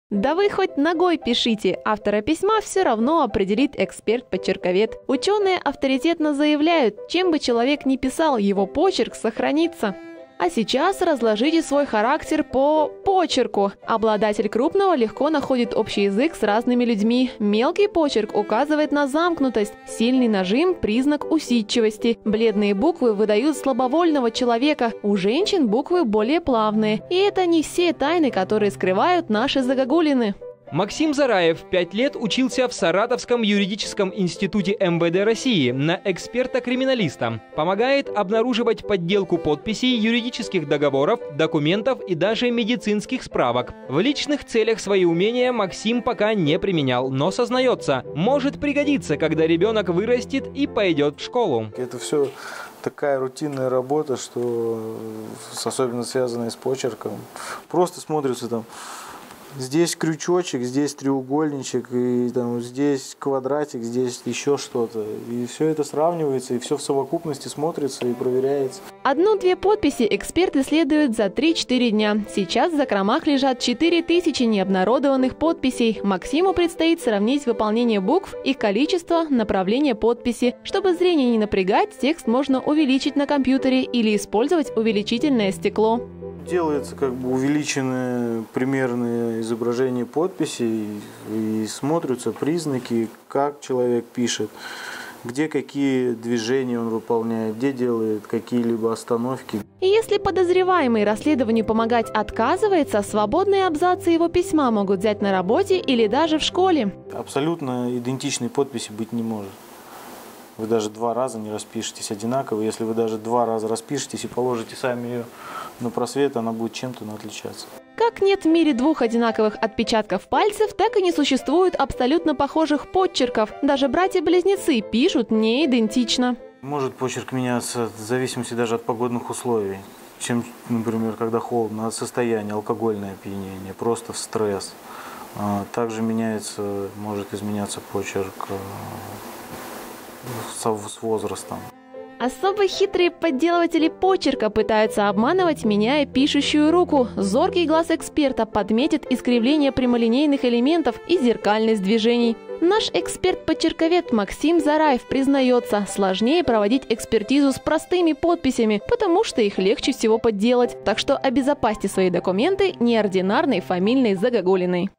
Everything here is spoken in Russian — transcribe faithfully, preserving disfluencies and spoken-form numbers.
Да вы хоть ногой пишите, автора письма все равно определит эксперт-почерковед. Ученые авторитетно заявляют, чем бы человек ни писал, его почерк сохранится. А сейчас разложите свой характер по почерку. Обладатель крупного легко находит общий язык с разными людьми. Мелкий почерк указывает на замкнутость. Сильный нажим – признак усидчивости. Бледные буквы выдают слабовольного человека. У женщин буквы более плавные. И это не все тайны, которые скрывают наши загогулины. Максим Зараев пять лет учился в Саратовском юридическом институте эм вэ дэ России на эксперта-криминалиста. Помогает обнаруживать подделку подписей, юридических договоров, документов и даже медицинских справок. В личных целях свои умения Максим пока не применял, но сознается, может пригодиться, когда ребенок вырастет и пойдет в школу. Это все такая рутинная работа, что особенно связанная с почерком. Просто смотрится там. Здесь крючочек, здесь треугольничек, и там, здесь квадратик, здесь еще что-то. И все это сравнивается, и все в совокупности смотрится и проверяется. Одну-две подписи эксперт исследует за три-четыре дня. Сейчас в закромах лежат четыре тысячи необнародованных подписей. Максиму предстоит сравнить выполнение букв, их количество, направление подписи. Чтобы зрение не напрягать, текст можно увеличить на компьютере или использовать увеличительное стекло. Делается как бы увеличенное примерное изображение подписей и смотрятся признаки, как человек пишет, где какие движения он выполняет, где делает какие-либо остановки. И если подозреваемый расследованию помогать отказывается, свободные абзацы его письма могут взять на работе или даже в школе. Абсолютно идентичной подписи быть не может. Вы даже два раза не распишетесь одинаково. Если вы даже два раза распишетесь и положите сами ее на просвет, она будет чем-то отличаться. Как нет в мире двух одинаковых отпечатков пальцев, так и не существует абсолютно похожих подчерков. Даже братья-близнецы пишут не идентично. Может почерк меняться в зависимости даже от погодных условий. Чем, например, когда холодно, от состояния, алкогольное опьянение, просто стресс. Также меняется, может изменяться почерк с возрастом. Особо хитрые подделыватели почерка пытаются обманывать, меняя пишущую руку. Зоркий глаз эксперта подметит искривление прямолинейных элементов и зеркальность движений. Наш эксперт-почерковед Максим Зараев признается, сложнее проводить экспертизу с простыми подписями, потому что их легче всего подделать. Так что обезопасьте свои документы неординарной фамильной загогулиной.